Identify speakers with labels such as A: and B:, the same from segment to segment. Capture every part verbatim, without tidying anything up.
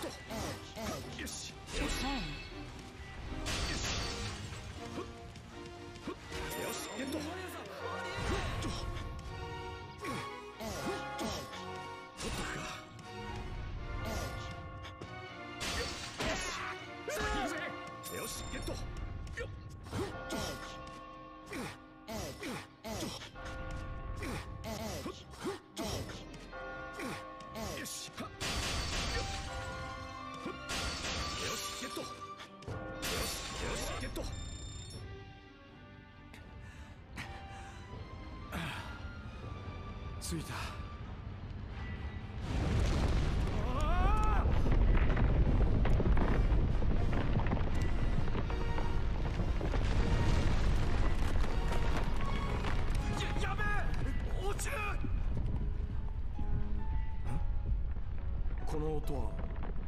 A: ト。よしよしよしよしゲット。よしゲット。よしよしゲット。よしよしゲット。着いた。この音は。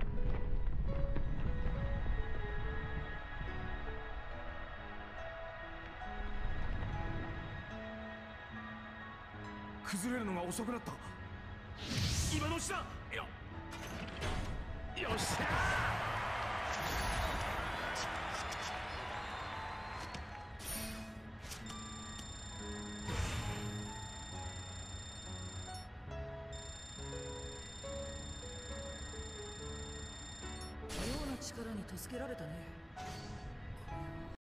A: 崩れるのが遅くなった。今のうちだ。よよっしゃ
B: 妙な力に助けられたね。